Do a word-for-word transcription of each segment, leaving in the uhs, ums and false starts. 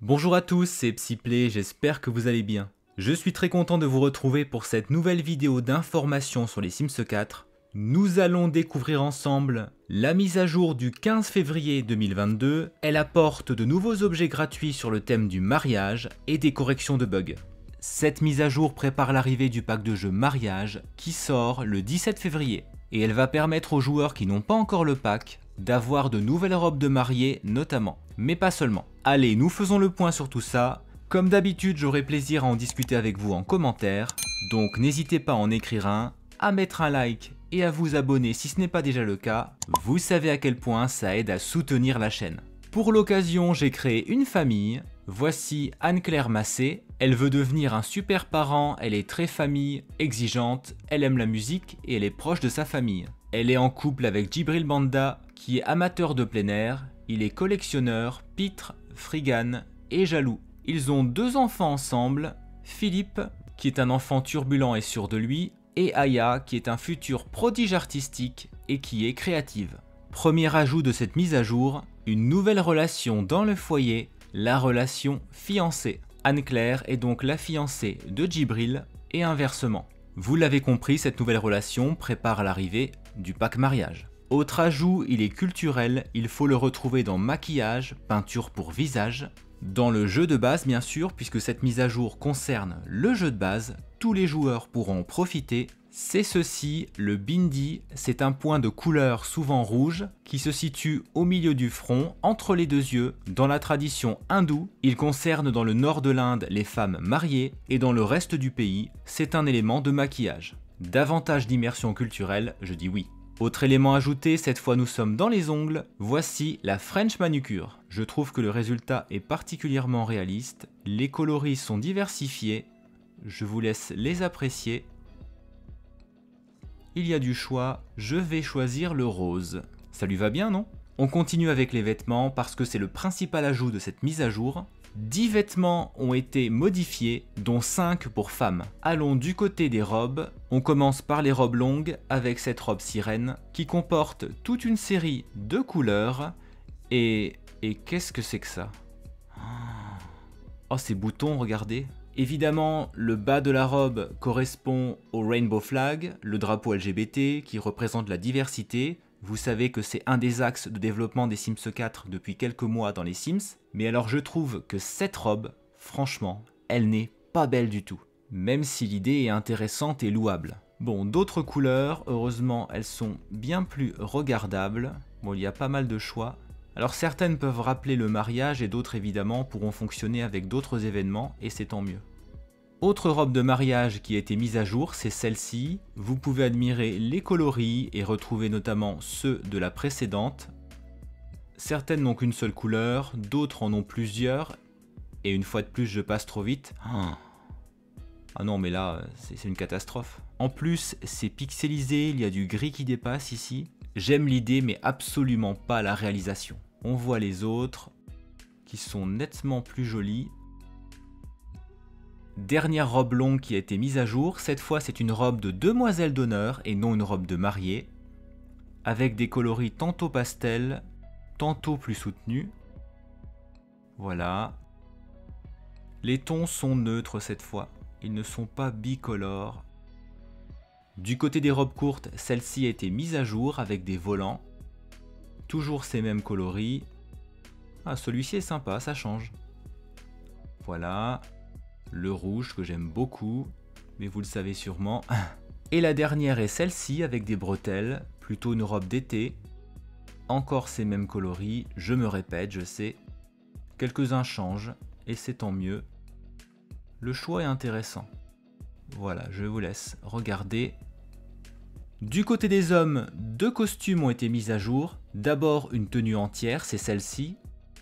Bonjour à tous, c'est Psyplay, j'espère que vous allez bien. Je suis très content de vous retrouver pour cette nouvelle vidéo d'information sur les Sims quatre. Nous allons découvrir ensemble la mise à jour du quinze février deux mille vingt-deux. Elle apporte de nouveaux objets gratuits sur le thème du mariage et des corrections de bugs. Cette mise à jour prépare l'arrivée du pack de jeu mariage qui sort le dix-sept février. Et elle va permettre aux joueurs qui n'ont pas encore le pack d'avoir de nouvelles robes de mariée notamment, mais pas seulement. Allez, nous faisons le point sur tout ça. Comme d'habitude, j'aurai plaisir à en discuter avec vous en commentaire, donc n'hésitez pas à en écrire un, à mettre un like et à vous abonner si ce n'est pas déjà le cas. Vous savez à quel point ça aide à soutenir la chaîne. Pour l'occasion, j'ai créé une famille. Voici Anne-Claire Massé. Elle veut devenir un super parent, elle est très famille, exigeante, elle aime la musique et elle est proche de sa famille. Elle est en couple avec Djibril Banda, qui est amateur de plein air, il est collectionneur, pitre, frigane et jaloux. Ils ont deux enfants ensemble, Philippe, qui est un enfant turbulent et sûr de lui, et Aya, qui est un futur prodige artistique et qui est créative. Premier ajout de cette mise à jour, une nouvelle relation dans le foyer, la relation fiancée. Anne-Claire est donc la fiancée de Djibril et inversement. Vous l'avez compris, cette nouvelle relation prépare l'arrivée du pack mariage. Autre ajout, il est culturel, il faut le retrouver dans maquillage, peinture pour visage, dans le jeu de base bien sûr, puisque cette mise à jour concerne le jeu de base, tous les joueurs pourront en profiter. C'est ceci, le bindi, c'est un point de couleur souvent rouge qui se situe au milieu du front, entre les deux yeux. Dans la tradition hindoue, il concerne dans le nord de l'Inde les femmes mariées et dans le reste du pays, c'est un élément de maquillage. Davantage d'immersion culturelle, je dis oui. Autre élément ajouté, cette fois nous sommes dans les ongles, voici la French manucure. Je trouve que le résultat est particulièrement réaliste, les coloris sont diversifiés, je vous laisse les apprécier. Il y a du choix, je vais choisir le rose. Ça lui va bien, non? On continue avec les vêtements parce que c'est le principal ajout de cette mise à jour. dix vêtements ont été modifiés, dont cinq pour femmes. Allons du côté des robes. On commence par les robes longues avec cette robe sirène qui comporte toute une série de couleurs. Et... et qu'est-ce que c'est que ça? Oh, ces boutons, regardez. Évidemment, le bas de la robe correspond au Rainbow Flag, le drapeau L G B T qui représente la diversité. Vous savez que c'est un des axes de développement des Sims quatre depuis quelques mois dans les Sims. Mais alors je trouve que cette robe, franchement, elle n'est pas belle du tout. Même si l'idée est intéressante et louable. Bon, d'autres couleurs, heureusement, elles sont bien plus regardables. Bon, il y a pas mal de choix. Alors certaines peuvent rappeler le mariage et d'autres évidemment pourront fonctionner avec d'autres événements et c'est tant mieux. Autre robe de mariage qui a été mise à jour, c'est celle-ci. Vous pouvez admirer les coloris et retrouver notamment ceux de la précédente. Certaines n'ont qu'une seule couleur, d'autres en ont plusieurs. Et une fois de plus, je passe trop vite. Ah non, mais là, c'est une catastrophe. En plus, c'est pixelisé, il y a du gris qui dépasse ici. J'aime l'idée, mais absolument pas la réalisation. On voit les autres, qui sont nettement plus jolies. Dernière robe longue qui a été mise à jour. Cette fois, c'est une robe de demoiselle d'honneur et non une robe de mariée. Avec des coloris tantôt pastel, tantôt plus soutenus. Voilà. Les tons sont neutres cette fois. Ils ne sont pas bicolores. Du côté des robes courtes, celle-ci a été mise à jour avec des volants. Toujours ces mêmes coloris. Ah, celui-ci est sympa, ça change. Voilà. Le rouge que j'aime beaucoup, mais vous le savez sûrement. Et la dernière est celle-ci avec des bretelles, plutôt une robe d'été. Encore ces mêmes coloris, je me répète, je sais. Quelques-uns changent, et c'est tant mieux. Le choix est intéressant. Voilà, je vous laisse regarder. Du côté des hommes, deux costumes ont été mis à jour. D'abord une tenue entière, c'est celle-ci.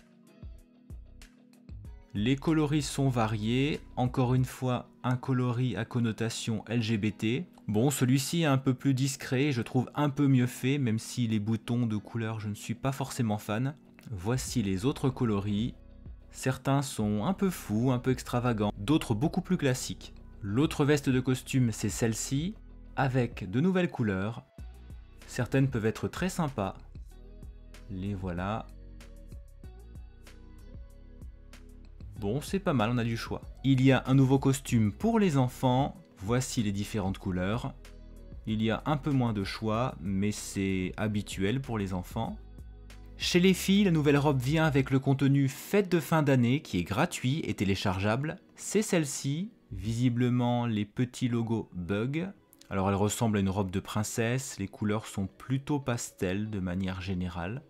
Les coloris sont variés. Encore une fois, un coloris à connotation L G B T. Bon, celui-ci est un peu plus discret, je trouve un peu mieux fait, même si les boutons de couleur, je ne suis pas forcément fan. Voici les autres coloris. Certains sont un peu fous, un peu extravagants, d'autres beaucoup plus classiques. L'autre veste de costume, c'est celle-ci, avec de nouvelles couleurs. Certaines peuvent être très sympas. Les voilà. Bon, c'est pas mal, on a du choix. Il y a un nouveau costume pour les enfants, voici les différentes couleurs. Il y a un peu moins de choix, mais c'est habituel pour les enfants. Chez les filles, la nouvelle robe vient avec le contenu fête de fin d'année qui est gratuit et téléchargeable. C'est celle-ci, visiblement les petits logos Bug. Alors elle ressemble à une robe de princesse, les couleurs sont plutôt pastel de manière générale.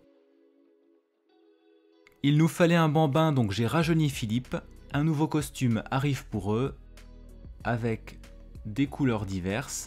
Il nous fallait un bambin, donc j'ai rajeuni Philippe. Un nouveau costume arrive pour eux, avec des couleurs diverses.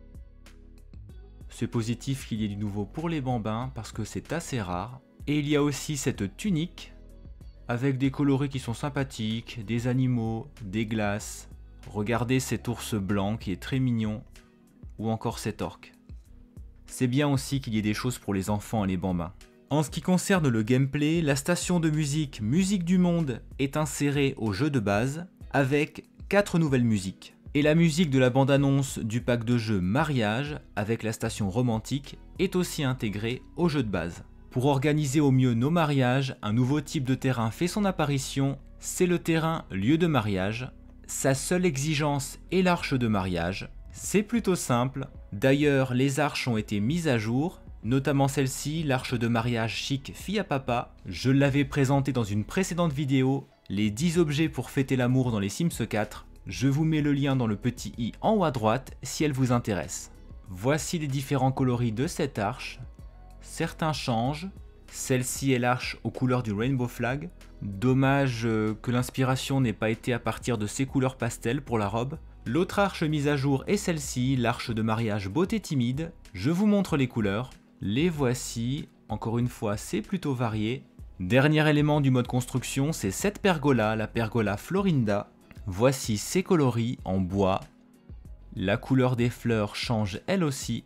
C'est positif qu'il y ait du nouveau pour les bambins, parce que c'est assez rare. Et il y a aussi cette tunique, avec des coloris qui sont sympathiques, des animaux, des glaces. Regardez cet ours blanc qui est très mignon, ou encore cet orque. C'est bien aussi qu'il y ait des choses pour les enfants et les bambins. En ce qui concerne le gameplay, la station de musique Musique du Monde est insérée au jeu de base, avec quatre nouvelles musiques. Et la musique de la bande-annonce du pack de jeu Mariage, avec la station romantique, est aussi intégrée au jeu de base. Pour organiser au mieux nos mariages, un nouveau type de terrain fait son apparition, c'est le terrain lieu de mariage. Sa seule exigence est l'arche de mariage. C'est plutôt simple, d'ailleurs les arches ont été mises à jour, notamment celle-ci, l'arche de mariage chic fille à papa. Je l'avais présenté dans une précédente vidéo, les dix objets pour fêter l'amour dans les Sims quatre. Je vous mets le lien dans le petit i en haut à droite si elle vous intéresse. Voici les différents coloris de cette arche. Certains changent, celle-ci est l'arche aux couleurs du Rainbow Flag. Dommage que l'inspiration n'ait pas été à partir de ces couleurs pastel pour la robe. L'autre arche mise à jour est celle-ci, l'arche de mariage beauté timide. Je vous montre les couleurs, les voici, encore une fois c'est plutôt varié. Dernier élément du mode construction, c'est cette pergola, la pergola Florinda. Voici ses coloris en bois. La couleur des fleurs change elle aussi.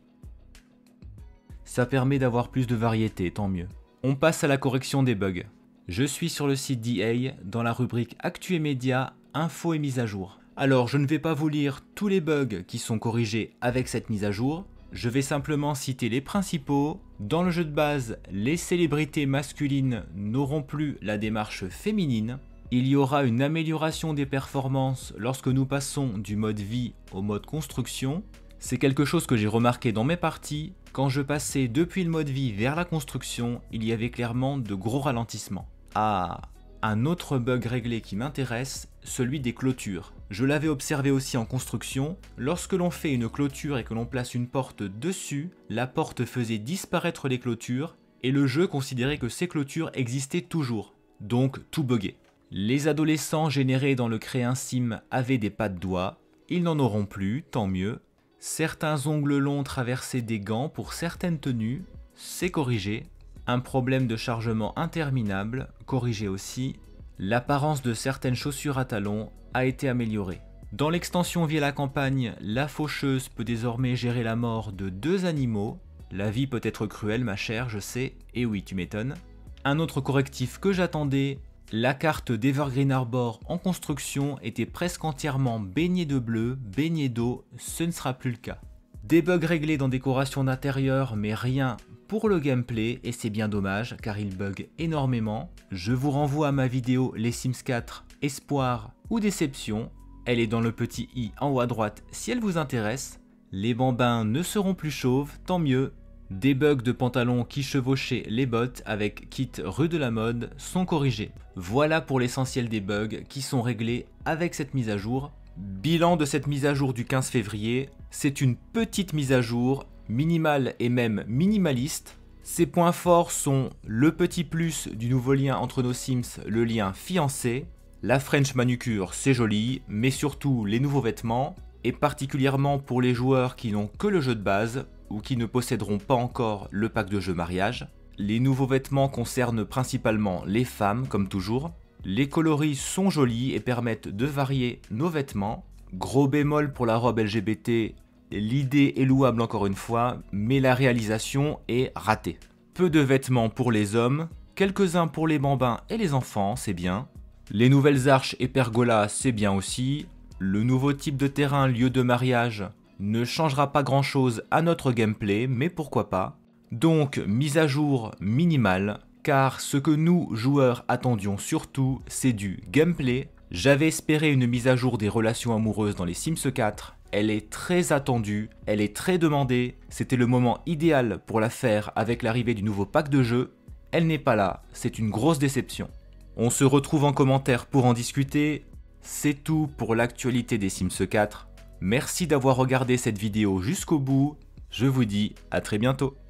Ça permet d'avoir plus de variété, tant mieux. On passe à la correction des bugs. Je suis sur le site d'E A dans la rubrique Actu et Médias, Infos et mise à jour. Alors je ne vais pas vous lire tous les bugs qui sont corrigés avec cette mise à jour. Je vais simplement citer les principaux. Dans le jeu de base, les célébrités masculines n'auront plus la démarche féminine. Il y aura une amélioration des performances lorsque nous passons du mode vie au mode construction. C'est quelque chose que j'ai remarqué dans mes parties. Quand je passais depuis le mode vie vers la construction, il y avait clairement de gros ralentissements. Ah, un autre bug réglé qui m'intéresse, celui des clôtures. Je l'avais observé aussi en construction. Lorsque l'on fait une clôture et que l'on place une porte dessus, la porte faisait disparaître les clôtures et le jeu considérait que ces clôtures existaient toujours. Donc tout buguait. Les adolescents générés dans le Créer un Sim avaient des pas de doigts. Ils n'en auront plus, tant mieux. Certains ongles longs traversaient des gants pour certaines tenues, c'est corrigé. Un problème de chargement interminable, corrigé aussi. L'apparence de certaines chaussures à talons a été améliorée. Dans l'extension Vie à la campagne, la faucheuse peut désormais gérer la mort de deux animaux. La vie peut être cruelle ma chère, je sais, et oui tu m'étonnes. Un autre correctif que j'attendais, la carte d'Evergreen Arbor en construction était presque entièrement baignée de bleu, baignée d'eau, ce ne sera plus le cas. Des bugs réglés dans décoration d'intérieur, mais rien pour le gameplay, et c'est bien dommage car il bug énormément. Je vous renvoie à ma vidéo Les Sims quatre, Espoir ou Déception, elle est dans le petit i en haut à droite si elle vous intéresse. Les bambins ne seront plus chauves, tant mieux. Des bugs de pantalons qui chevauchaient les bottes avec kit rue de la mode sont corrigés. Voilà pour l'essentiel des bugs qui sont réglés avec cette mise à jour. Bilan de cette mise à jour du quinze février, c'est une petite mise à jour, minimale et même minimaliste. Ses points forts sont le petit plus du nouveau lien entre nos Sims, le lien fiancé. La French manucure c'est joli, mais surtout les nouveaux vêtements, et particulièrement pour les joueurs qui n'ont que le jeu de base, ou qui ne posséderont pas encore le pack de jeu mariage. Les nouveaux vêtements concernent principalement les femmes, comme toujours. Les coloris sont jolis et permettent de varier nos vêtements. Gros bémol pour la robe L G B T, l'idée est louable encore une fois, mais la réalisation est ratée. Peu de vêtements pour les hommes, quelques-uns pour les bambins et les enfants, c'est bien. Les nouvelles arches et pergolas, c'est bien aussi. Le nouveau type de terrain lieu de mariage ne changera pas grand chose à notre gameplay, mais pourquoi pas. Donc mise à jour minimale, car ce que nous, joueurs, attendions surtout, c'est du gameplay. J'avais espéré une mise à jour des relations amoureuses dans les Sims quatre, elle est très attendue, elle est très demandée, c'était le moment idéal pour la faire avec l'arrivée du nouveau pack de jeu, elle n'est pas là, c'est une grosse déception. On se retrouve en commentaire pour en discuter, c'est tout pour l'actualité des Sims quatre, merci d'avoir regardé cette vidéo jusqu'au bout, je vous dis à très bientôt.